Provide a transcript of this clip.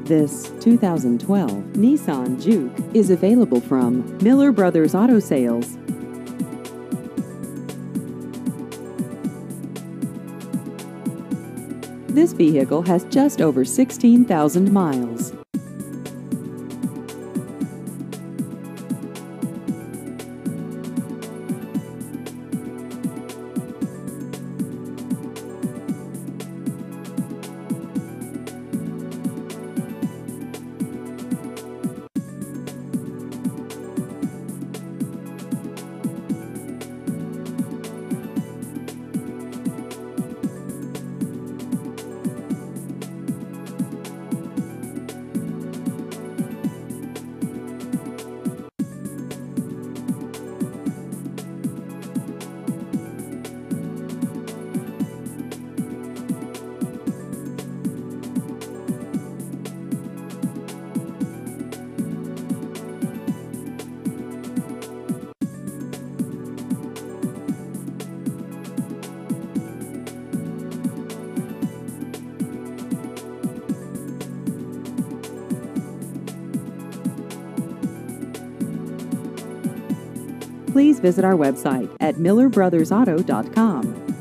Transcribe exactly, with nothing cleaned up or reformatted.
This two thousand twelve Nissan Juke is available from Miller Brothers Auto Sales. This vehicle has just over sixteen thousand miles. Please visit our website at miller brothers auto dot com.